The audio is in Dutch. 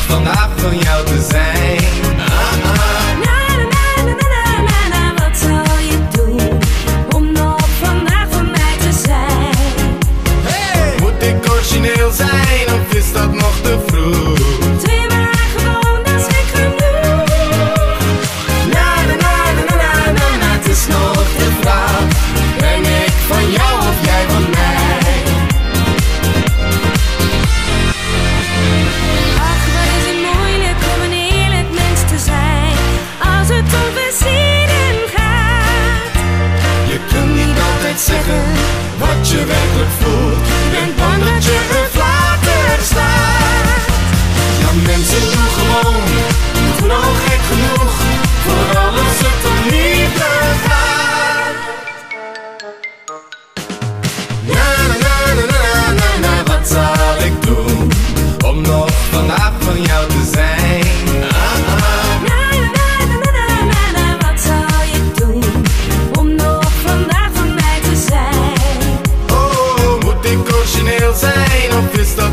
vandaag van jou te zijn. Wat zal je doen om nog vandaag van mij te zijn? Hey! Moet ik origineel zijn of is dat nog te vroeg? Doe maar gewoon, dat is ik genoeg. Het is nog de vraag, ben ik van jou of jij van mij? Ach, wat is het moeilijk om een eerlijk mens te zijn, als het over zinnen gaat. Je kunt niet altijd zeggen wat je werkelijk voelt. Je bent bang dat je een flater slaat. Ja, mensen doen gewoon, doen al gek genoeg, voor alles het om liefde gaat. Wat zal ik doen om nog vandaag van jou te zijn? Wat zal je doen om nog vandaag van mij te zijn? Oh, moet ik origineel zijn of is dat